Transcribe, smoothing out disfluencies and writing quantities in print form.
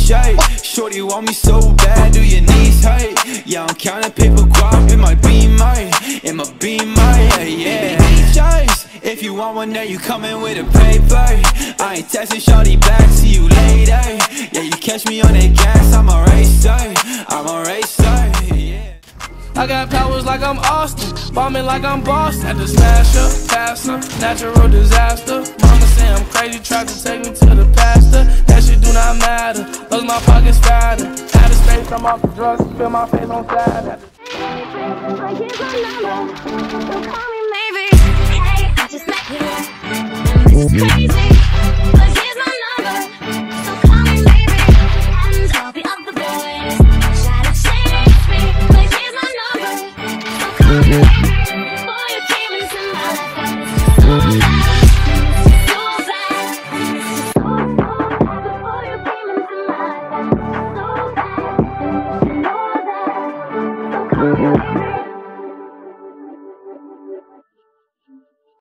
shape. Shorty want me so bad, do your knees hurt? Yeah, I'm counting paper guap in my beamer, yeah. DJs, if you want one day, you coming with a paper. I ain't texting shorty back, see you later. Yeah, you catch me on that gas, I'm a racer, yeah. I got powers like I'm Austin, bombing like I'm Boston. Had to smash up, pass up, natural disaster. Mama say I'm crazy, tried to take me to the pastor. That shit do not matter, cause my pockets fatter. Out of space, I'm off the drugs, feel my face on flat. Hey, I just met you, and this is crazy.